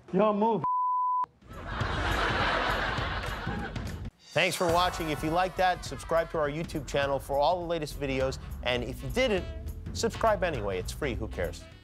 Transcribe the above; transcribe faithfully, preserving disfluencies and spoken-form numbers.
Y'all move. Thanks for watching. If you like that, subscribe to our YouTube channel for all the latest videos. And if you didn't, subscribe anyway. It's free. Who cares?